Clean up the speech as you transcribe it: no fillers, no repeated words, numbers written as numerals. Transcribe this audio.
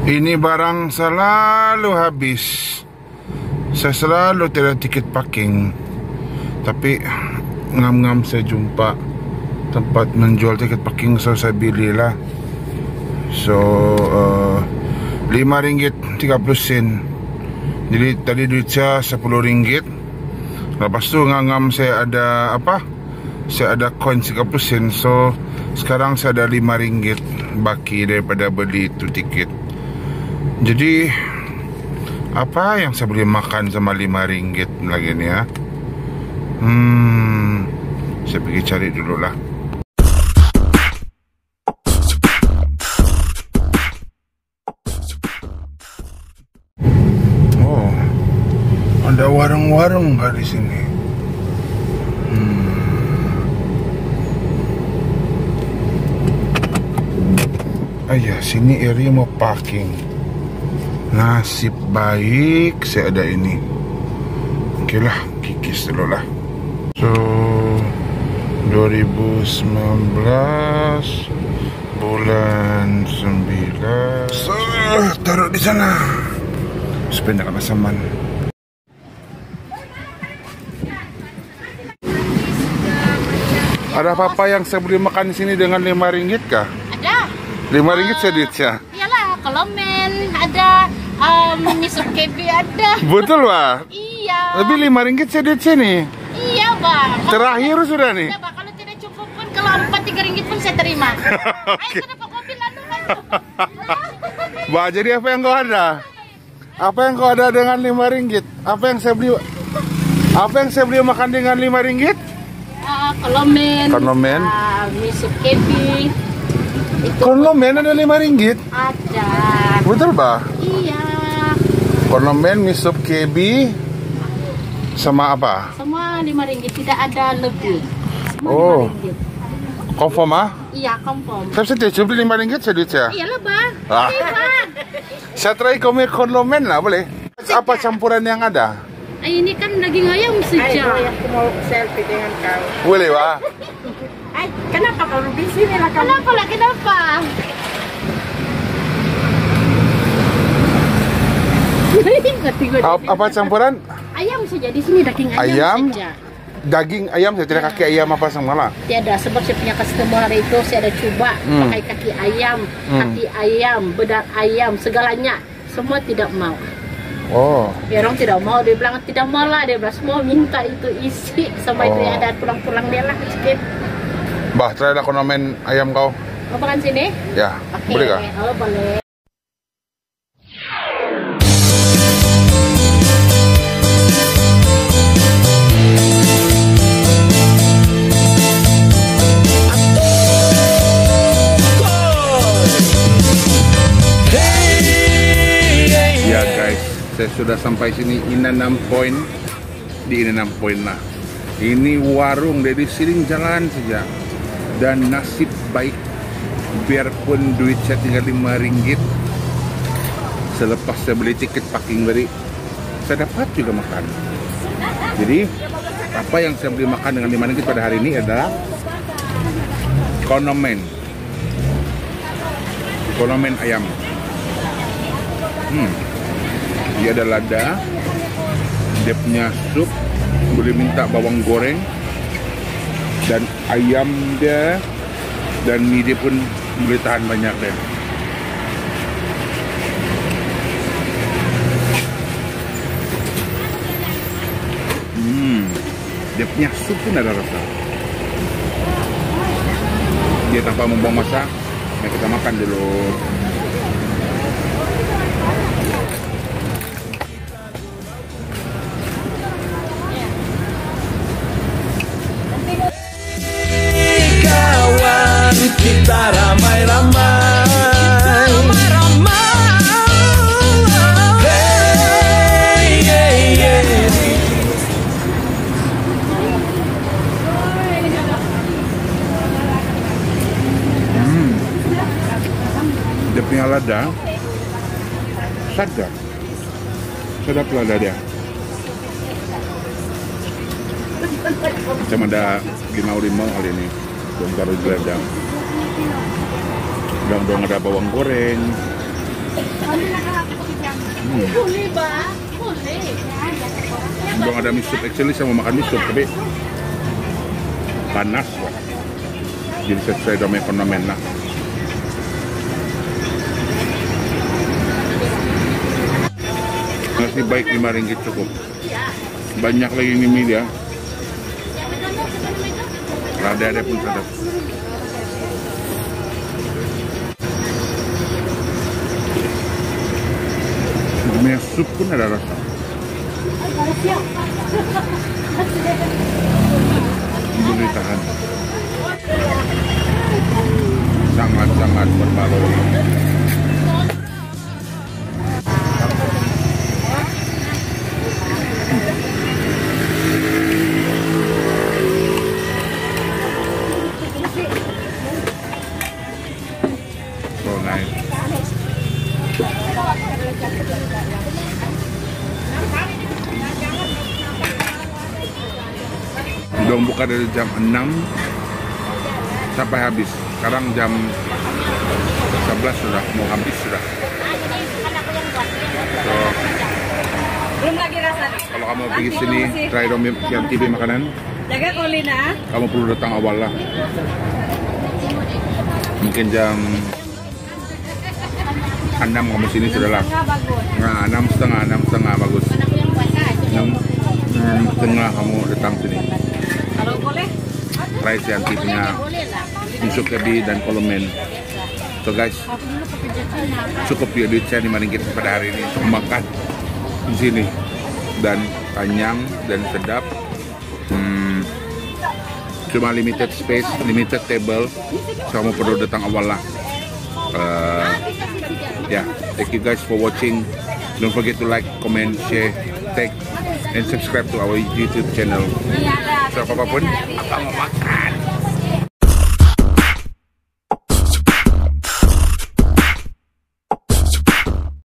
Ini barang selalu habis. Saya selalu tidak tiket parking, tapi ngam-ngam saya jumpa tempat menjual tiket parking, so saya belilah. So RM5.30. Jadi tadi duit saya RM10. Lepas tu ngam-ngam saya ada apa? Saya ada koin 30 sen. So sekarang saya ada RM5 baki daripada beli itu tiket. Jadi apa yang saya boleh makan sama RM5 lagi ni ya? Saya pergi cari dulu lah. Oh, ada warung-warung di sini. Ayah, sini area mau parking. Nasib baik saya ada ini. Okey lah, kikis dulu lah. So 2019 bulan 9. So taruh di sana supaya nak saman. Ada apa-apa yang saya boleh makan di sini dengan RM5 kah? Ada. RM5 saya duit ya. Iyalah, kalau men ada miso kebi ada. Betul, Pak? Iya. Tapi RM5 saya duit sini. Iya, Bang. Terakhir sudah nih. Iya, Bang. Kalau tidak cukup pun, kalau 4-3 pun saya terima. Oke. Ayo, kenapa mobil anu? Bah, jadi apa yang kau ada? Apa yang kau ada dengan RM5? Apa yang saya beli? Apa yang saya beli makan dengan RM5? Kalau men. Kalau men. Miso kebi. Kalau men ada RM5? Ada. Betul, Bah? Iya. Kalau men, mie sup kebi sama apa? Semua RM5, tidak ada lebih. Semua Oh. RM5. Confirm ah? Iya, confirm. Saya cuma beli RM5 saya duit ya. Iyalah, Bang. Ah. Iya, Bang. Saya try kalau men lah, boleh? Apa campuran yang ada? Ini kan daging ayam sejak. Aku mau selfie dengan kau. Boleh, Pak? Kenapa kau di sini lah kamu? Kenapa lah, kenapa? Apa campuran? Ayam saja di sini, daging ayam saja. Daging ayam, saya tidak kaki ayam apa sama lah. Tiada, sebab saya punya customer hari itu saya ada coba pakai kaki ayam, hati ayam, bedak ayam, segalanya. Semua tidak mau. Oh. Ya, orang tidak mau, dia bilang tidak mau lah, dia bilang semua minta itu isi sama itu yang ada pulang-pulang dia lah sedikit. Bah, try lah konomen ayam kau. Mau makan sini? Ya, Oke. boleh kah? Oh, boleh. Ya guys, saya sudah sampai sini Inanam Point. Di Inanam Point lah. Ini warung dari sini jalan saja. Dan nasib baik, biarpun duit saya tinggal RM5, selepas saya beli tiket parking tadi, saya dapat juga makan. Jadi apa yang saya beli makan dengan RM5 pada hari ini adalah konomen ayam. Dia ada lada, dia punya sup, boleh minta bawang goreng, dan ayam dia, dan mie dia pun boleh tahan banyak deh. Dia punya sup pun ada rasa. Dia tanpa membuang masa. Mari kita makan dulu. Kawan kita ramai-ramai. Dia punya lada sedap lada dia. Macam ada limau kali ini. Belum taruh lada. Belum ada bawang goreng. Boleh ba? Boleh. Belum ada mie soup, actually saya mau makan mie soup tapi panas kok. Jadi sesuai dengan ekonomi lah. Nasi baik RM5 cukup. Banyak lagi ini mie dia. Rada-rada pun sedap. Mie sup pun ada rasa. Boleh tahan. Sangat-sangat berbaloi. So nice. Udah buka dari jam 6 sampai habis. Sekarang jam 11 sudah mau habis sudah. So, Belum lagi rasa. kalau kamu pergi sini, try dong yang TV makanan. Jaga kulina. Kamu perlu datang awal lah. Mungkin jam 6 kamu sini sudah lah. Nah, 6:30 bagus. 6:30 kamu datang sini. Kalau boleh. Try si Anti punya Yusuf Kebi dan Kolomen. So guys, cukup ya duit saya RM5 pada hari ini untuk makan di sini dan kenyang dan sedap. Cuma limited space, limited table, so kamu perlu datang awal lah. Yeah, thank you guys for watching. Don't forget to like, comment, share, tag, and subscribe to our YouTube channel. So apapun, apa mau makan?